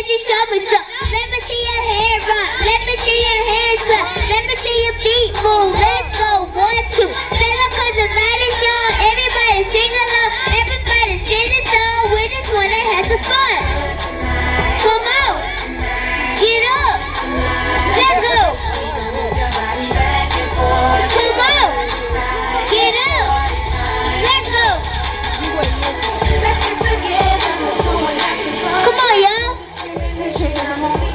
you show me some. Let me see your hair rock. Let me see your hands clap. Let me see your feet move. Let's go. 1, 2. Stand up 'cause the night is young. Everybody sing along. Everybody sing a song. We just wanna have some fun. Come on. Get up. Let's go. Come on. Get up. Let's go. Come on, y'all.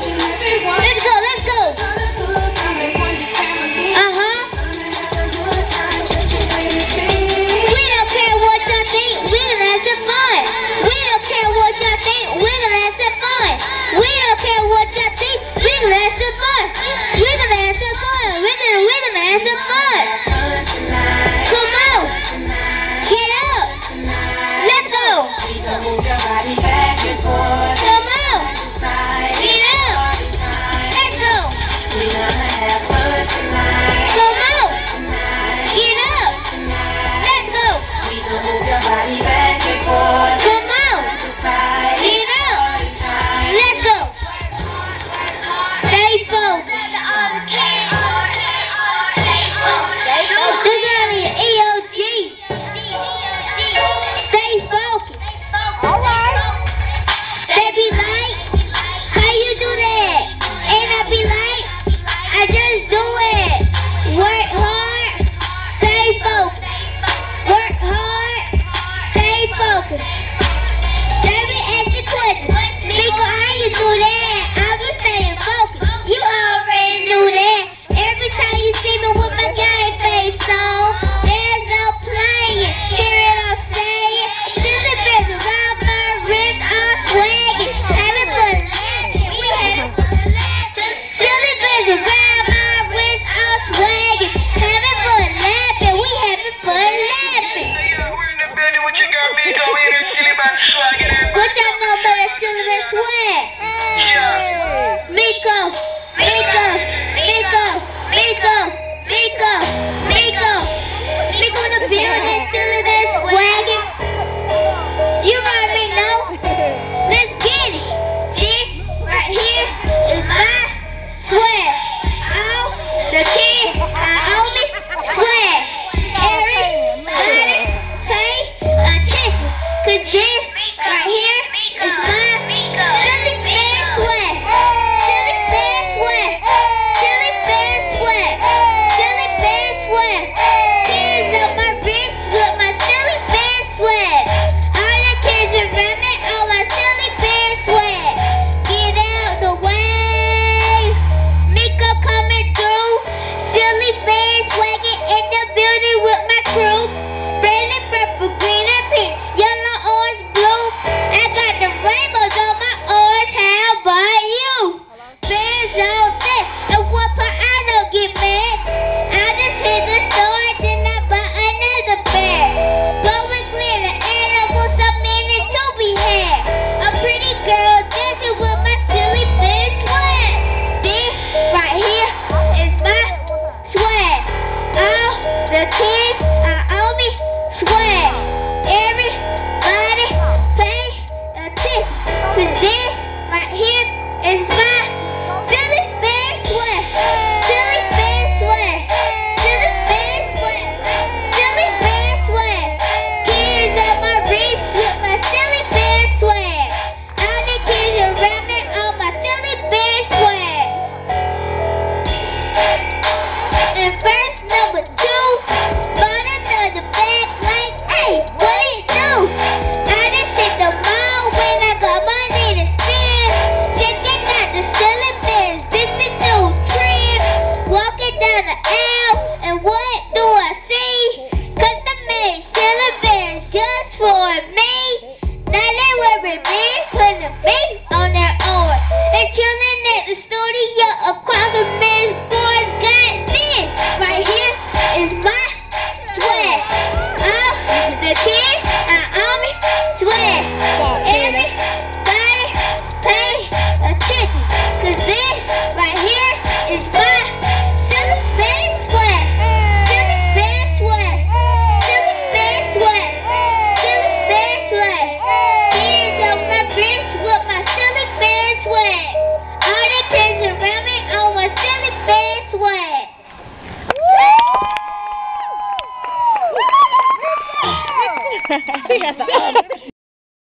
We have